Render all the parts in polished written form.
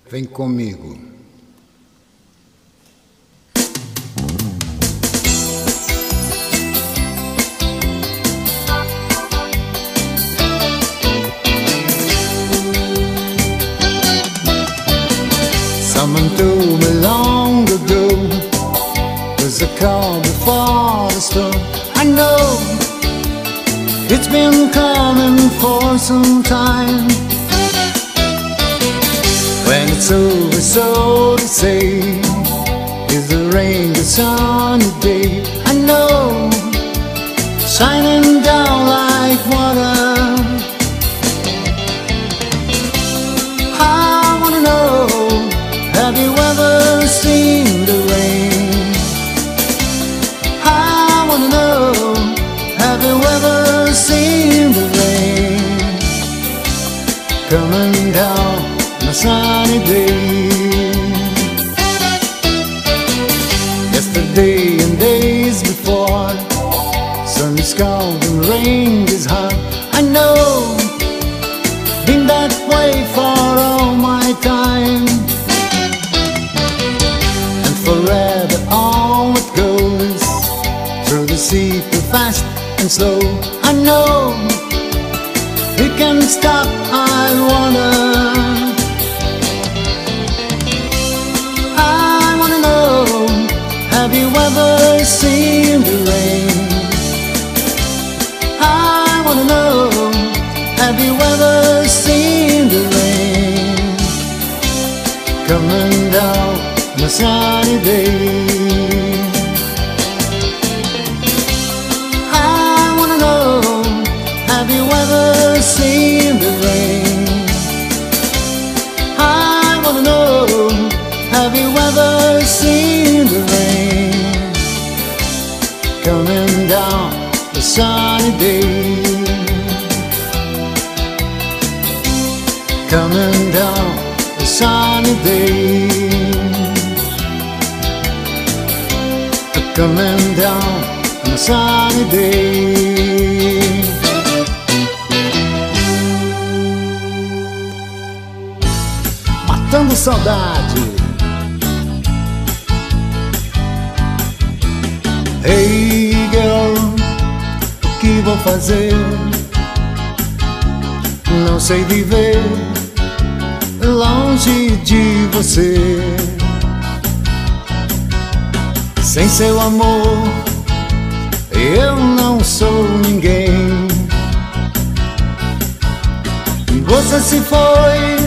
Vem comigo. Someone told me long ago, there's a call before the storm. I know it's been coming for some time. When it's over, so to say, is the rain, the sunny day. I know, shining down like water. I wanna know, have you ever seen the rain? I wanna know, have you ever seen the rain coming down on a sunny day? Yesterday and days before, sun is cold and rain is hot. I know, been that way for all my time. Forever on it goes, through the sea too fast and slow. I know, we can stop, I wanna know, have you ever seen the rain? I wanna know, have you ever seen the rain coming down on a sunny day? I wanna know, have you ever seen the rain? I wanna know, have you ever seen the rain coming down on a sunny day? Coming down on a sunny day. Coming down on a sunny day. Matando saudade. Hey girl, o que vou fazer? Não sei viver longe de você. Sem seu amor, eu não sou ninguém. Você se foi,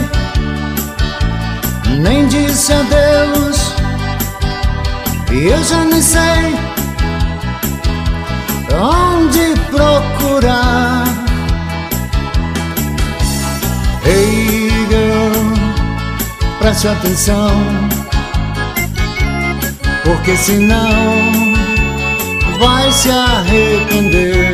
nem disse adeus, e eu já nem sei onde procurar. Hey girl, preste atenção, porque senão vai se arrepender.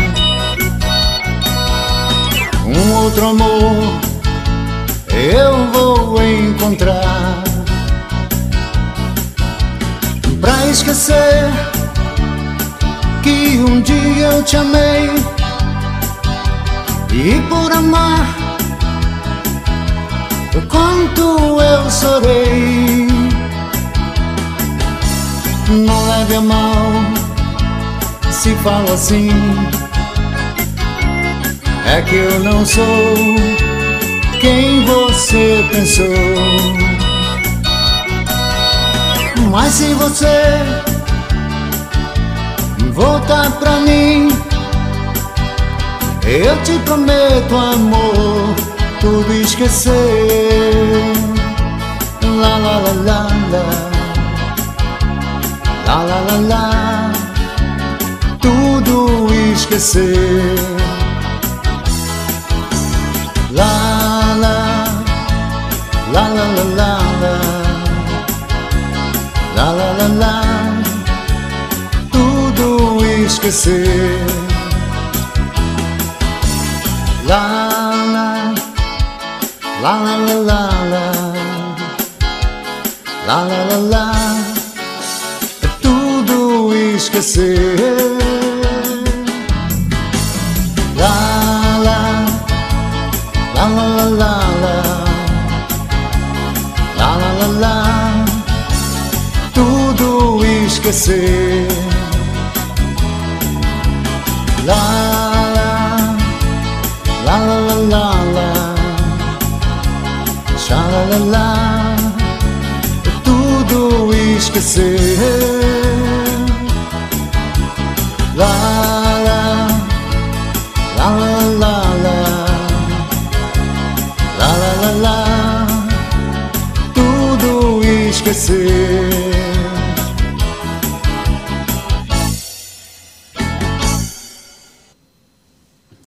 Um outro amor eu vou encontrar pra esquecer que um dia eu te amei, e por amar o quanto eu chorei. Não leve a mal se falo assim, é que eu não sou quem você pensou. Mas se você voltar pra mim, eu te prometo, amor, tudo esquecer. La la la la la, la la la la, tudo esquecer. La la la la la la la, la la la la, tudo esquecer. La la la la la la la, la la la la, tudo esquecer. La la la la la la, esquecer. La la la la la la, sha la la la, é tudo esquecer. La la la la la la, la la la la, tudo esquecer.